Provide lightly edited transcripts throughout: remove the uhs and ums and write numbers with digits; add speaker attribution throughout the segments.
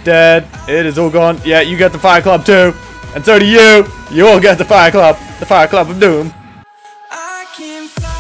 Speaker 1: Dead. It is all gone. Yeah, you get the Fire Club too. And so do you. You all get the Fire Club. The Fire Club of Doom.
Speaker 2: I can fly.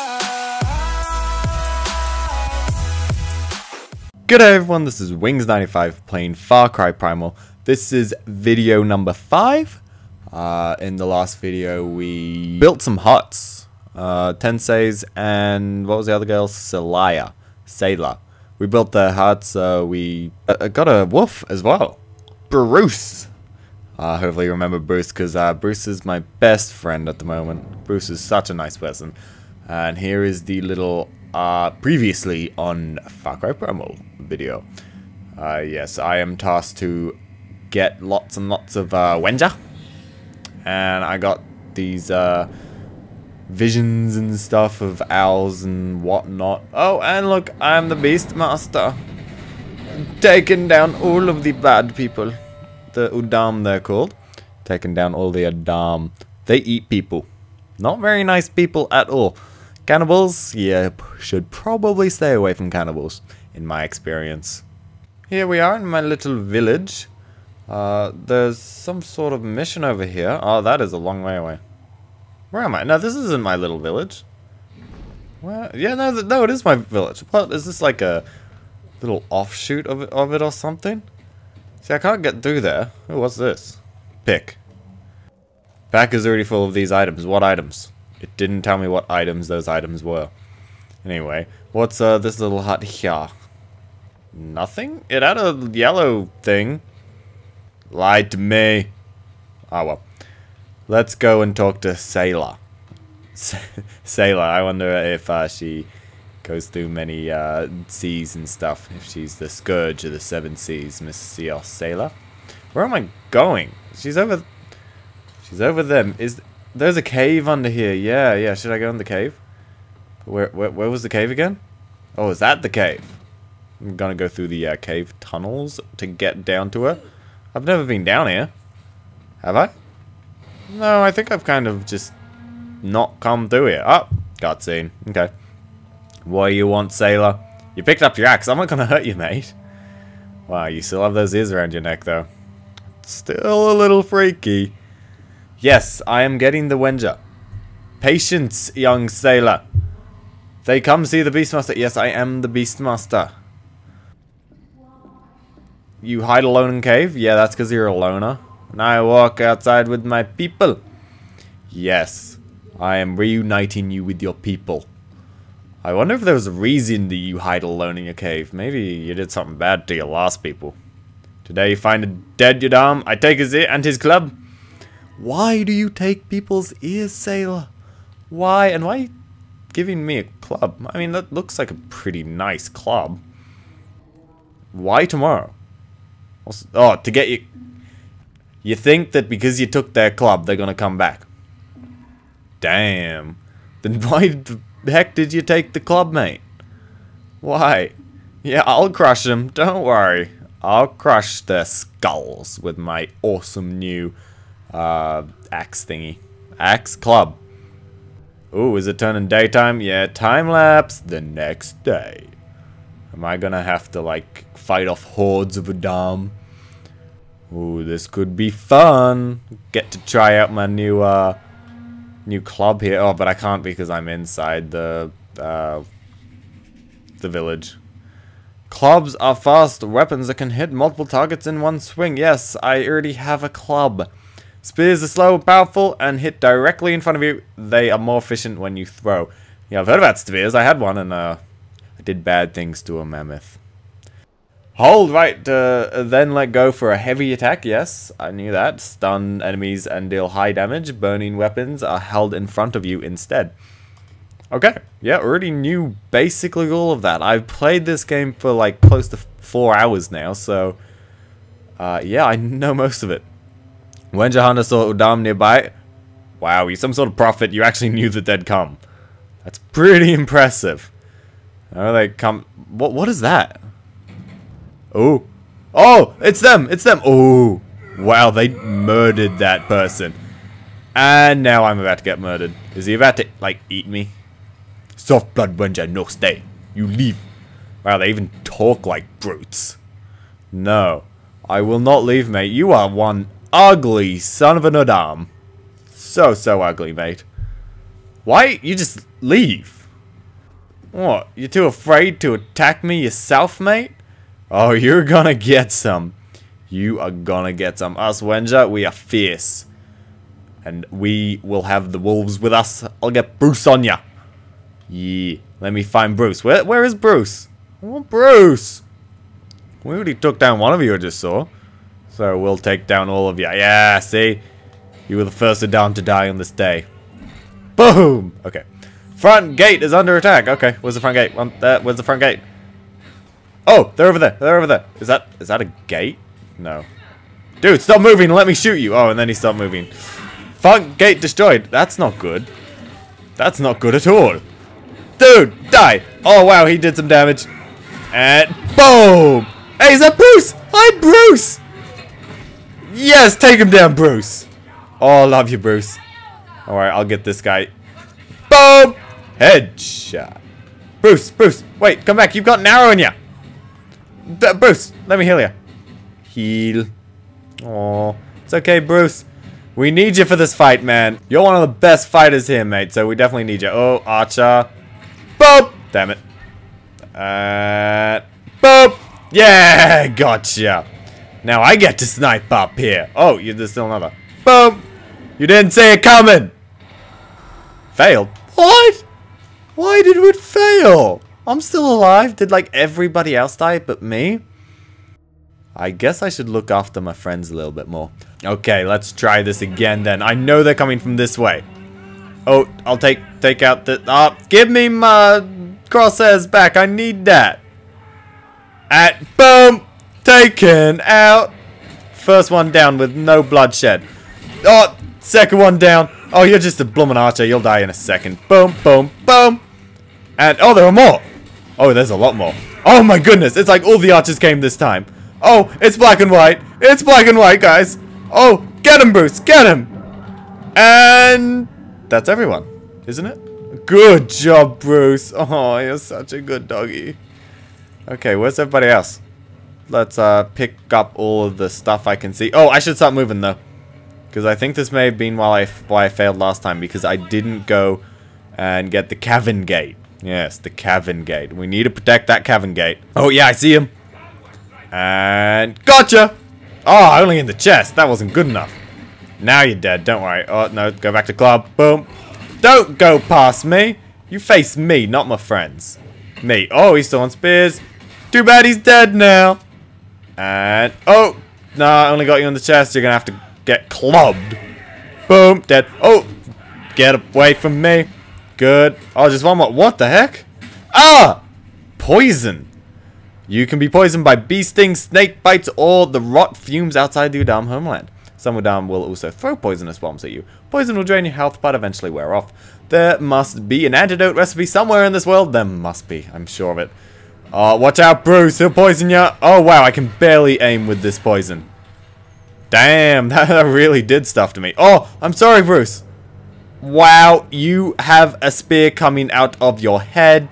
Speaker 1: G'day everyone, this is Wings95 playing Far Cry Primal. This is video number 5. In the last video we built some huts. Tensei's and what was the other girl? Sayla. We built their huts. We got a wolf as well. Bruce. Hopefully you remember Bruce because Bruce is my best friend at the moment. Bruce is such a nice person. And here is the little previously on Far Cry Primal video. Yes, I am tasked to get lots and lots of Wenja. And I got these visions and stuff of owls and whatnot. Oh, and look, I'm the Beastmaster. Taking down all of the bad people. The Udam, they're called. Taking down all the Udam. They eat people. Not very nice people at all. Cannibals, yeah, should probably stay away from cannibals, in my experience. Here we are in my little village. There's some sort of mission over here. Oh, that is a long way away. Where am I? No, this isn't my little village. Where? Yeah, no, it is my village. What, is this like a little offshoot of it or something? See, I can't get through there. Oh, what's this? Pick. Pack is already full of these items. What items? It didn't tell me what items those items were. Anyway, what's this little hut here? Nothing? It had a yellow thing. Lied to me. Oh well. Let's go and talk to Sayla. Sayla, I wonder if she goes through many seas and stuff. If she's the scourge of the 7 seas, Miss Sayla. Where am I going? She's over there. There's a cave under here. Yeah. Should I go in the cave? Where was the cave again? Oh, is that the cave? I'm gonna go through the cave tunnels to get down to her. I've never been down here. Have I? No, I think I've kind of just not come through here. Oh, cutscene. Okay. What do you want, Sailor? You picked up your axe. I'm not gonna hurt you, mate. Wow, you still have those ears around your neck, though. Still a little freaky. Yes, I am getting the Wenja. Patience, young sailor. They come see the Beastmaster. Yes, I am the Beastmaster. You hide alone in cave? Yeah, that's because you're a loner. And I walk outside with my people. Yes, I am reuniting you with your people. I wonder if there was a reason that you hide alone in your cave. Maybe you did something bad to your last people. Today you find a dead Udam. I take his ear and his club. Why do you take people's ears, Sailor? Why? And why are you giving me a club? I mean, that looks like a pretty nice club. Why tomorrow? Oh, to get you... You think that because you took their club, they're gonna come back? Damn. Then why the heck did you take the club, mate? Why? Yeah, I'll crush them. Don't worry. I'll crush their skulls with my awesome new... axe thingy. Axe club. Ooh, is it turning daytime? Yeah, time lapse the next day. Am I gonna have to, like, fight off hordes of Udam? Ooh, this could be fun. Get to try out my new, new club here. Oh, but I can't because I'm inside the village. Clubs are fast weapons that can hit multiple targets in one swing. Yes, I already have a club. Spears are slow and powerful and hit directly in front of you. They are more efficient when you throw. Yeah, I've heard about spears. I had one and I did bad things to a mammoth. Hold right to then let go for a heavy attack. Yes, I knew that. Stun enemies and deal high damage. Burning weapons are held in front of you instead. Okay, yeah, already knew basically all of that. I've played this game for like close to 4 hours now, so yeah, I know most of it. When Johanna saw Udam nearby, wow, you're some sort of prophet. You actually knew that they'd come. That's pretty impressive. Oh, they come. What is that? Oh, oh, it's them. It's them. Oh, wow, they murdered that person. And now I'm about to get murdered. Is he about to, like, eat me? Soft blood Wenja no stay. You leave. Wow, they even talk like brutes. No. I will not leave, mate. You are one ugly son of an Adam. So ugly, mate. Why? You just leave. What? You're too afraid to attack me yourself, mate? Oh, you're gonna get some. You are gonna get some. Us Wenja, we are fierce. And we will have the wolves with us. I'll get Bruce on ya. Yeah. Let me find Bruce. Where is Bruce? I want Bruce. We already took down one of you I just saw. So we'll take down all of you. Yeah, see? You were the first Adam to die on this day. Boom! Okay. Front gate is under attack. Okay, where's the front gate? Where's the front gate? Oh, they're over there. They're over there. Is that a gate? No. Dude, stop moving and let me shoot you. Oh, and then he stopped moving. Front gate destroyed. That's not good. That's not good at all. Dude, die. Oh, wow, he did some damage. And boom! Hey, is that Bruce? Hi, Bruce! Yes, take him down, Bruce. Oh, I love you, Bruce. Alright, I'll get this guy. Boom! Headshot. Bruce, wait, come back. You've got an arrow in you. Bruce, let me heal you. Heal. Oh, it's okay, Bruce. We need you for this fight, man. You're one of the best fighters here, mate, so we definitely need you. Oh, Archer. Boom! Damn it. Boom! Yeah, gotcha. Now I get to snipe up here. Oh, there's still another. Boom! You didn't see it coming. Failed. What? Why did it fail? I'm still alive. Did like everybody else die but me? I guess I should look after my friends a little bit more. Okay, let's try this again then. I know they're coming from this way. Oh, I'll take out the... give me my crosshairs back. I need that. Boom! Taken out. First one down with no bloodshed. Oh, second one down. Oh, you're just a bloomin' archer. You'll die in a second. Boom, boom, boom. And, oh, there are more. Oh, there's a lot more. Oh, my goodness. It's like all the archers came this time. Oh, it's black and white. It's black and white, guys. Oh, get him, Bruce. Get him. And that's everyone, isn't it? Good job, Bruce. Oh, you're such a good doggy. Okay, where's everybody else? Let's pick up all of the stuff I can see. Oh, I should start moving, though. Because I think this may have been why I failed last time. Because I didn't go and get the cavern gate. Yes, the cavern gate. We need to protect that cavern gate. Oh, yeah, I see him. And gotcha! Oh, only in the chest. That wasn't good enough. Now you're dead. Don't worry. Oh, no. Go back to club. Boom. Don't go past me. You face me, not my friends. Me. Oh, he's still on spears. Too bad he's dead now. And, oh. No, I only got you in the chest. You're going to have to get clubbed. Boom. Dead. Oh. Get away from me. Good. Oh, just one more. What the heck? Ah! Poison. You can be poisoned by bee stings, snake bites, or the rot fumes outside the Udam homeland. Some Udam will also throw poisonous bombs at you. Poison will drain your health, but eventually wear off. There must be an antidote recipe somewhere in this world. There must be. I'm sure of it. Watch out, Bruce. He'll poison you. Oh, wow. I can barely aim with this poison. Damn. That really did stuff to me. Oh, I'm sorry, Bruce. Wow. You have a spear coming out of your head.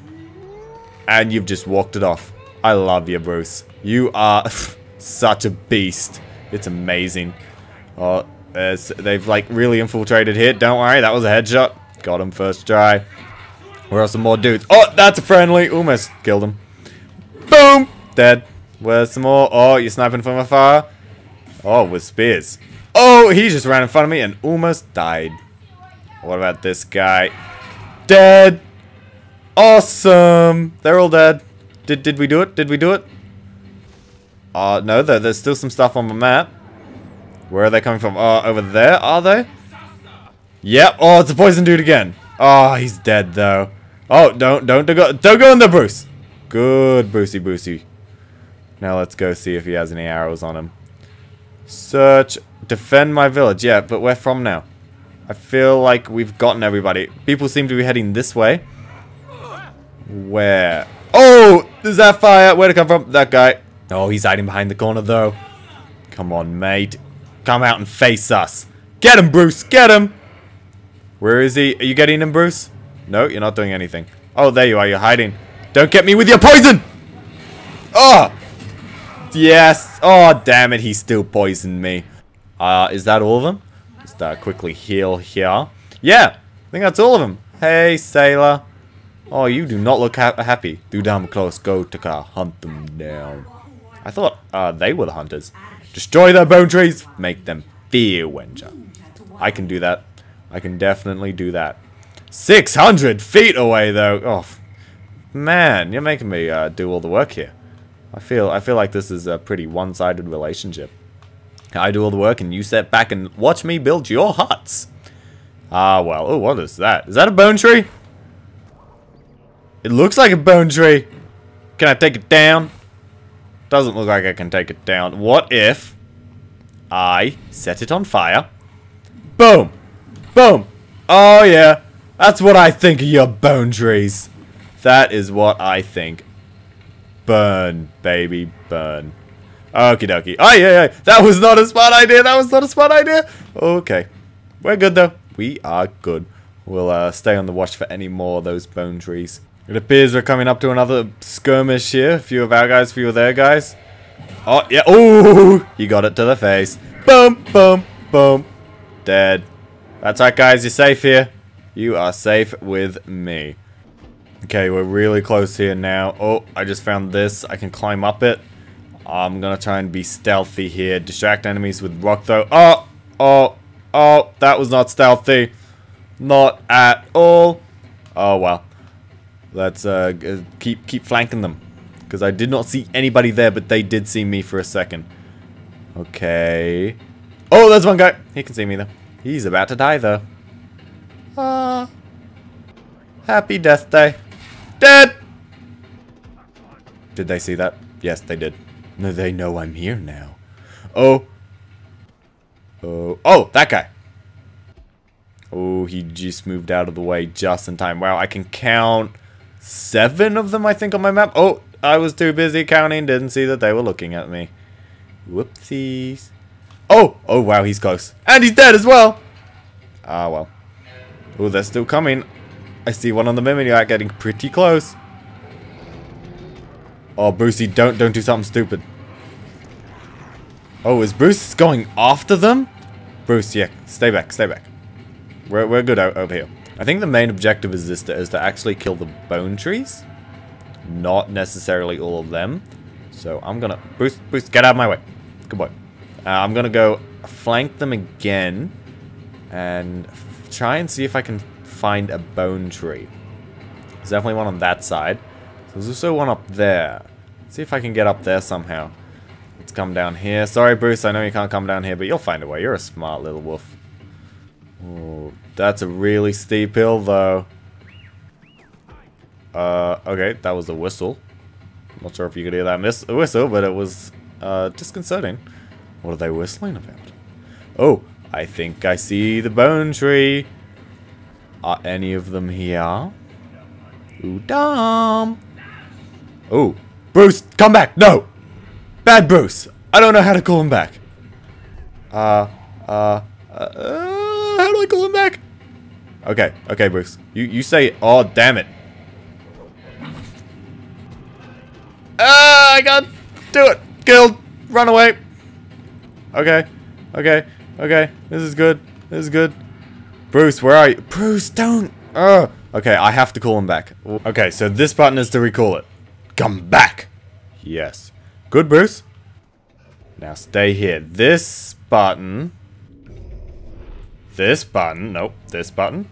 Speaker 1: And you've just walked it off. I love you, Bruce. You are such a beast. It's amazing. Oh, they've like really infiltrated here. Don't worry, that was a headshot. Got him first try. Where are some more dudes? Oh, that's a friendly. Almost killed him. Boom! Dead. Where's some more? Oh, you're sniping from afar. Oh, with spears. Oh, he just ran in front of me and almost died. What about this guy? Dead. Awesome. They're all dead. Did we do it? Did we do it? No, there's still some stuff on the map. Where are they coming from? Over there, are they? Yep. Oh, it's a poison dude again. Oh, he's dead though. Oh, don't go in there, Bruce. Good, Brucey. Now let's go see if he has any arrows on him. Search, defend my village. Yeah, but where from now? I feel like we've gotten everybody. People seem to be heading this way. Where? Oh, there's that fire. Where'd it come from? That guy. Oh, he's hiding behind the corner, though. Come on, mate. Come out and face us. Get him, Bruce. Get him. Where is he? Are you getting him, Bruce? No, you're not doing anything. Oh, there you are. You're hiding. Don't get me with your poison. Oh. Yes. Oh, damn it. He still poisoned me. Is that all of them? Just quickly heal here. Yeah. I think that's all of them. Hey, sailor. Oh, you do not look happy. Too damn close. Go to hunt them down. I thought they were the hunters. Destroy their bone trees. Make them fear Wenja. I can do that. I can definitely do that. 600 feet away, though. Oh, man, you're making me do all the work here. I feel like this is a pretty one-sided relationship. I do all the work, and you sit back and watch me build your huts. Ah, well. Oh, what is that? Is that a bone tree? It looks like a bone tree. Can I take it down? Doesn't look like I can take it down. What if I set it on fire? Boom! Boom! Oh, yeah. That's what I think of your bone trees. That is what I think. Burn, baby, burn. Okie dokie. Oh, yeah. That was not a smart idea. That was not a smart idea. Okay. We're good, though. We are good. We'll stay on the watch for any more of those bone trees. It appears we're coming up to another skirmish here. A few of our guys, a few of their guys. Oh, yeah. Ooh! He got it to the face. Boom, boom, boom. Dead. That's right, guys. You're safe here. You are safe with me. Okay, we're really close here now. Oh, I just found this. I can climb up it. I'm gonna try and be stealthy here. Distract enemies with rock throw. Oh, that was not stealthy. Not at all. Oh, well. Let's keep flanking them. Because I did not see anybody there, but they did see me for a second. Okay. Oh, there's one guy. He can see me, though. He's about to die, though. Happy death day. Dead! Did they see that? Yes, they did. No, they know I'm here now. Oh, that guy. Oh, he just moved out of the way just in time. Wow, I can count 7 of them, I think, on my map. Oh, I was too busy counting. Didn't see that they were looking at me. Whoopsies. Oh, wow, he's close. And he's dead as well. Ah, well. Oh, they're still coming. I see one on the mimic getting pretty close. Oh, Brucey, don't do something stupid. Oh, is Bruce going after them? Bruce, yeah, stay back. We're good over here. I think the main objective is to actually kill the bone trees, not necessarily all of them. So I'm gonna Bruce, get out of my way. Good boy. I'm gonna go flank them again and try and see if I can find a bone tree. There's definitely one on that side. There's also one up there. Let's see if I can get up there somehow. Let's come down here. Sorry, Bruce, I know you can't come down here, but you'll find a way. You're a smart little wolf. Oh, that's a really steep hill, though. Okay, that was a whistle. Not sure if you could hear that whistle, but it was disconcerting. What are they whistling about? Oh, I think I see the bone tree. Are any of them here? Ooh, dumb. Oh, Bruce, come back! No! Bad Bruce! I don't know how to call him back. How do I call him back? Okay, Bruce. You say, oh, damn it. I can't do it. Killed. Run away. Okay. This is good. Bruce, where are you? Bruce, don't. Okay, I have to call him back. Okay, so this button is to recall it. Come back. Yes. Good, Bruce. Now stay here. This button. Nope. This button.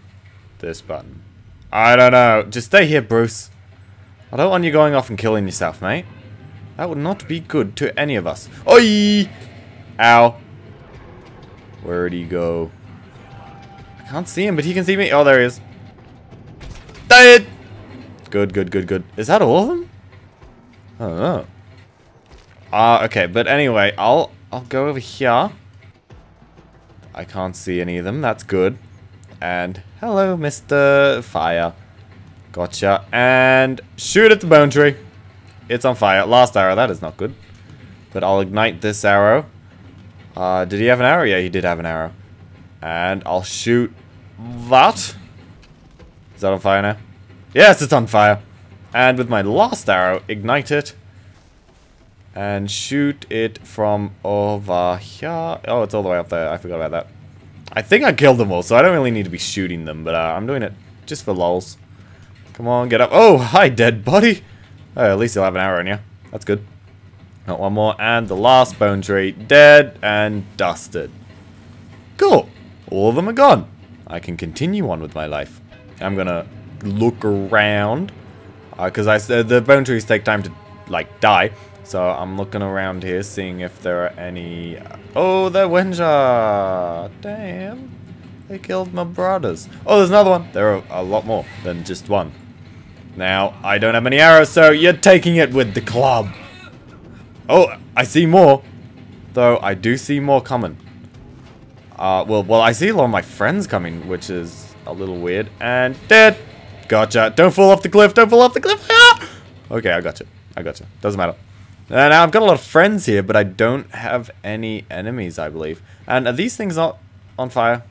Speaker 1: I don't know. Just stay here, Bruce. I don't want you going off and killing yourself, mate. That would not be good to any of us. Oi! Ow. Where'd he go? I can't see him, but he can see me. Oh, there he is. Dead! Good. Is that all of them? I don't know. Okay, but anyway, I'll go over here. I can't see any of them. That's good. And hello, Mr. Fire. Gotcha. And shoot at the bone tree. It's on fire. Last arrow. That is not good. But I'll ignite this arrow. Did he have an arrow? Yeah, he did have an arrow. And I'll shoot that. Is that on fire now? Yes, it's on fire. And with my last arrow, ignite it. and shoot it from over here. Oh, it's all the way up there. I forgot about that. I think I killed them all, so I don't really need to be shooting them, but I'm doing it just for lols. Come on, get up. Oh, hi, dead body. Oh, at least you'll have an arrow in you. That's good. Not one more, and the last bone tree, dead and dusted. Cool. All of them are gone. I can continue on with my life. I'm gonna look around, because I said the bone trees take time to, like, die. So I'm looking around here, seeing if there are any... Oh, the Wenja! Damn. They killed my brothers. Oh, there's another one. There are a lot more than just one. Now, I don't have any arrows, so you're taking it with the club. Oh, I see more. Though, I do see more coming. Well, I see a lot of my friends coming, which is a little weird. And dead. Gotcha. Don't fall off the cliff. Don't fall off the cliff. Ah! Okay, I gotcha. I gotcha. Doesn't matter. Now, I've got a lot of friends here, but I don't have any enemies, I believe. And are these things not on fire?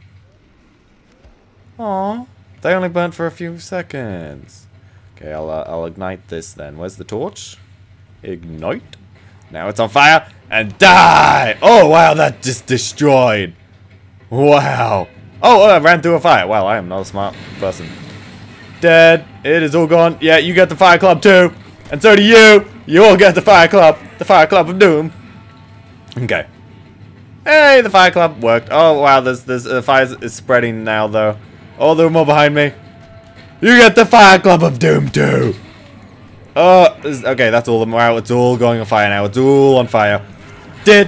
Speaker 1: Aww. They only burnt for a few seconds. Okay, I'll ignite this then. Where's the torch? Ignite. Now it's on fire. And die! Oh, wow, that just destroyed. Wow. Oh, I ran through a fire. Wow, I am not a smart person. Dead. It is all gone. Yeah, you get the fire club too. And so do you. You all get the fire club. The fire club of doom. Okay. Hey, the fire club worked. Oh, wow, there's fire is spreading now, though. Oh, there are more behind me. You get the fire club of doom too. Okay, that's all of them. Wow, it's all going on fire now. It's all on fire. Dead.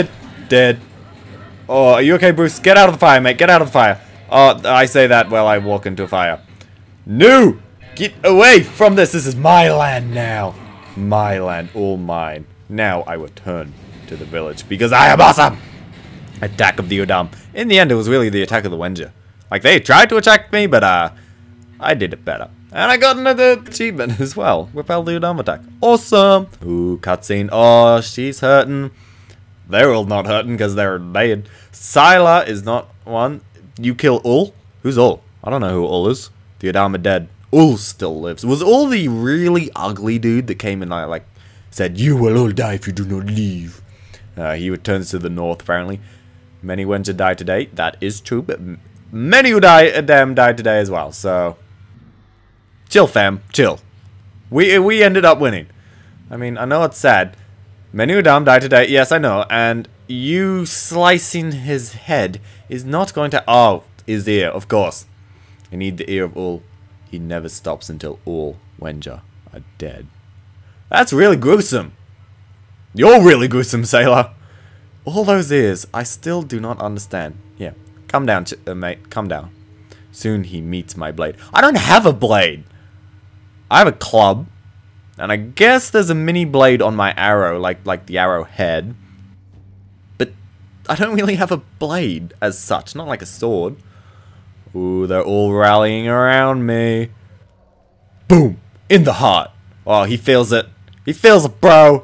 Speaker 1: Oh, are you okay, Bruce? Get out of the fire, mate. Get out of the fire. Oh, I say that while I walk into a fire. No! Get away from this. This is my land now. My land. All mine. Now I return to the village because I am awesome. Attack of the Udam. In the end, it was really the attack of the Wenja. Like, they tried to attack me, but I did it better. And I got another achievement as well. Repel the Udam attack. Awesome. Ooh, cutscene. Oh, she's hurting. They're all not hurting because they're dead. Scylla is not one. You kill Ul? Who's Ul? I don't know who Ul is. The Udam are dead. Ul still lives. Was Ul the really ugly dude that came and like said, "You will all die if you do not leave"? He returns to the north apparently. Many Wenja die today. That is true, but many who died today as well. So chill, fam. Chill. We ended up winning. I mean, I know it's sad. Many Udam died today. Yes, I know. And you slicing his head is not going to... Oh, his ear, of course. I need the ear of Ul. He never stops until all Wenja are dead. That's really gruesome. You're really gruesome, sailor. All those ears, I still do not understand. Yeah, come down, mate. Come down. Soon he meets my blade. I don't have a blade. I have a club. And I guess there's a mini blade on my arrow, like the arrow head. But I don't really have a blade as such, not like a sword. Ooh, they're all rallying around me. Boom! In the heart. Oh, he feels it. He feels it, bro.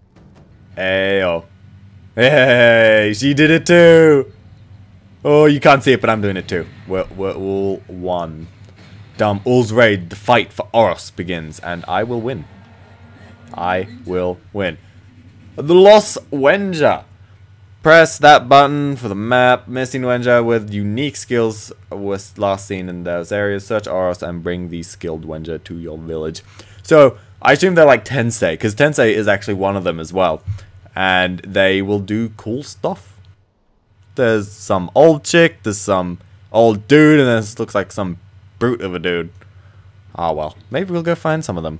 Speaker 1: Hey, oh. Hey, she did it too. Oh, you can't see it, but I'm doing it too. We're all one. Dumb Ul's raid, the fight for Oros begins, and I will win. I will win. The Lost Wenja. Press that button for the map. Missing Wenja with unique skills was last seen in those areas. Search Oros and bring these skilled Wenja to your village. So, I assume they're like Tensei, because Tensei is actually one of them as well. And they will do cool stuff. There's some old chick, there's some old dude, and this looks like some brute of a dude. Ah, well. Maybe we'll go find some of them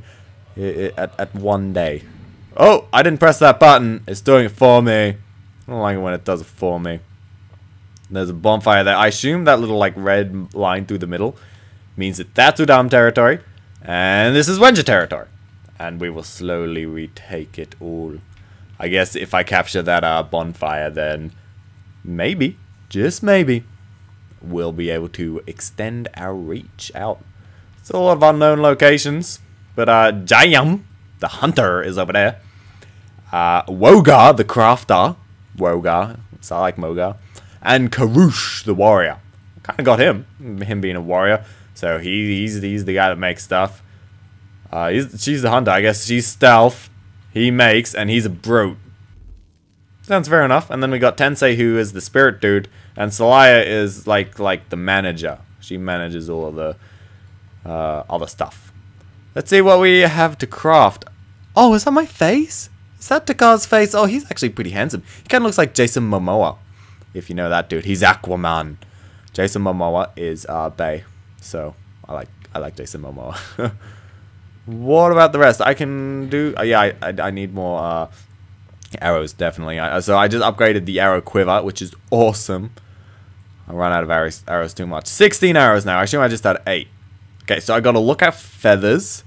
Speaker 1: at one day. Oh, I didn't press that button. It's doing it for me. I don't like it when it does it for me. There's a bonfire there. I assume that little like red line through the middle means that that's Udam territory. And this is Wenja territory. And we will slowly retake it all. I guess if I capture that bonfire, then maybe, just maybe, we'll be able to extend our reach out. It's a lot of unknown locations. But Jayam, the hunter, is over there. Wogar, the crafter. Wogar, so I like Mogar. And Karush, the warrior. Kind of got him being a warrior. So he's the guy that makes stuff. She's the hunter, I guess. She's stealth. he makes, and he's a brute. Sounds fair enough. And then we got Tensei, who is the spirit dude, and Celaya is like the manager. She manages all of the other stuff. Let's see what we have to craft. Oh, is that my face? Is that Takar's face? Oh, he's actually pretty handsome. He kind of looks like Jason Momoa, if you know that dude. He's Aquaman. Jason Momoa is Bay, so I like Jason Momoa. What about the rest? I can do. Yeah, I need more arrows, definitely. So I just upgraded the arrow quiver, which is awesome. I run out of arrows too much. 16 arrows now. Actually, I just had 8. Okay, so I got to look at feathers.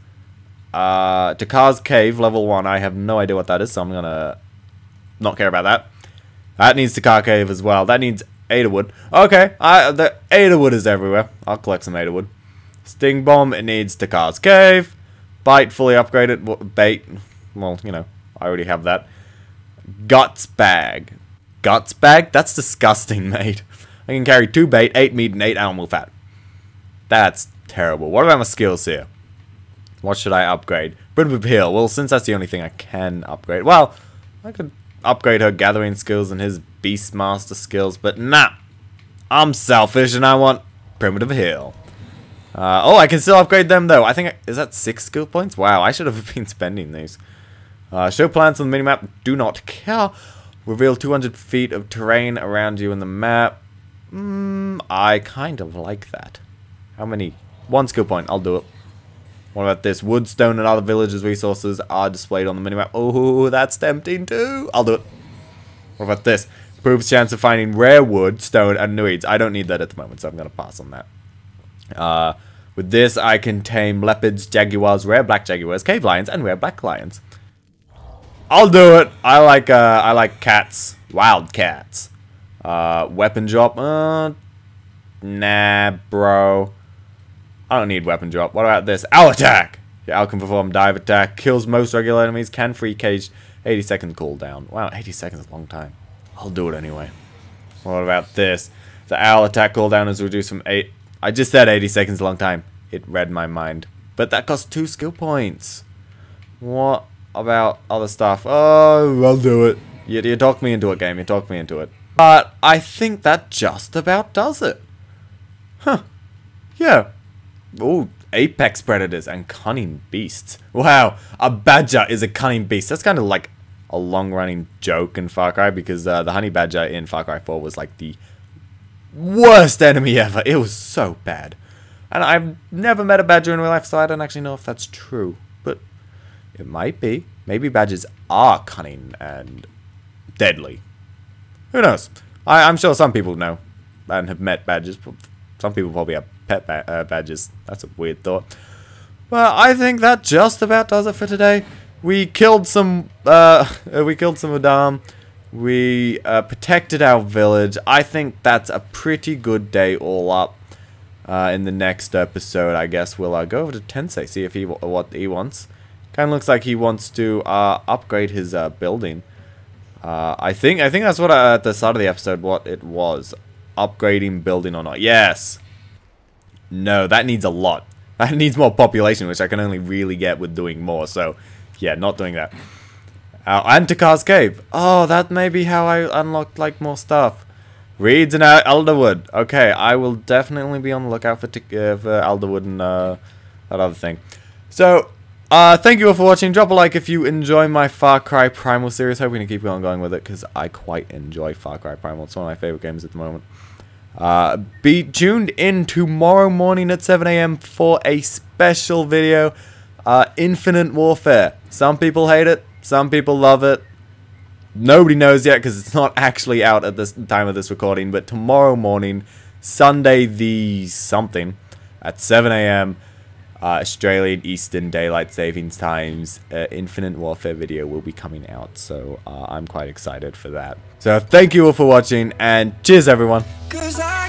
Speaker 1: Takar's cave, level 1. I have no idea what that is, so I'm gonna not care about that. That needs Takar cave as well. That needs Adawood. Okay, the Adawood is everywhere. I'll collect some Adawood. Sting bomb. It needs Takar's cave. Bite fully upgraded. Bait. Well, you know, I already have that. Guts bag. Guts bag? That's disgusting, mate. I can carry 2 bait, 8 meat, and 8 animal fat. That's terrible. What about my skills here? What should I upgrade? Bit of appeal. Well, since that's the only thing I can upgrade. Well, I could upgrade her gathering skills and his Beastmaster skills, but nah. I'm selfish and I want primitive heal. Oh, I can still upgrade them though. I think, is that 6 skill points? Wow, I should have been spending these. Show plants on the minimap. Do not care. Reveal 200 feet of terrain around you in the map. I kind of like that. How many? 1 skill point. I'll do it. What about this? Wood, stone, and other villages' resources are displayed on the minimap. Oh, that's tempting too. I'll do it. What about this? Improves chance of finding rare wood, stone, and nuids. I don't need that at the moment, so I'm going to pass on that. With this, I can tame leopards, jaguars, rare black jaguars, cave lions, and rare black lions. I'll do it. I like cats. Wild cats. Weapon drop. Nah, bro. I don't need weapon drop. What about this? Owl attack! Yeah, Owl can perform dive attack. Kills most regular enemies. Can free cage. 80 second cooldown. Wow, 80 seconds is a long time. I'll do it anyway. What about this? The owl attack cooldown is reduced from 8. I just said 80 seconds is a long time. It read my mind. But that costs 2 skill points. What about other stuff? Oh, I'll do it. You talked me into it, game. You talked me into it. But I think that just about does it. Huh. Yeah. Ooh, apex predators and cunning beasts. Wow, a badger is a cunning beast. That's kind of like a long-running joke in Far Cry, because the honey badger in Far Cry 4 was like the worst enemy ever. It was so bad. And I've never met a badger in real life, so I don't actually know if that's true. But it might be. Maybe badgers are cunning and deadly. Who knows? I'm sure some people know and have met badgers. Some people probably have pet badgers. That's a weird thought. Well, I think that just about does it for today. We killed some Adam. We protected our village. I think that's a pretty good day all up. In the next episode, I guess we'll go over to Tensei, see if what he wants. Kind of looks like he wants to upgrade his building. I think that's what at the start of the episode what it was. Upgrading building or not. Yes. No, that needs a lot. That needs more population, which I can only really get with doing more. So, yeah, not doing that. And Takar's cave. Oh, that may be how I unlocked like more stuff. Reeds and Elderwood. Okay, I will definitely be on the lookout for Elderwood and that other thing. So, thank you all for watching. Drop a like if you enjoy my Far Cry Primal series. Hoping to keep on going with it, because I quite enjoy Far Cry Primal. It's one of my favorite games at the moment. Be tuned in tomorrow morning at 7 AM for a special video. Infinite Warfare. Some people hate it. Some people love it. Nobody knows yet because it's not actually out at this time of this recording. But tomorrow morning, Sunday the something, at 7 AM, Australian Eastern Daylight Savings Times, Infinite Warfare video will be coming out. So I'm quite excited for that. So thank you all for watching, and cheers everyone.
Speaker 2: 'Cause I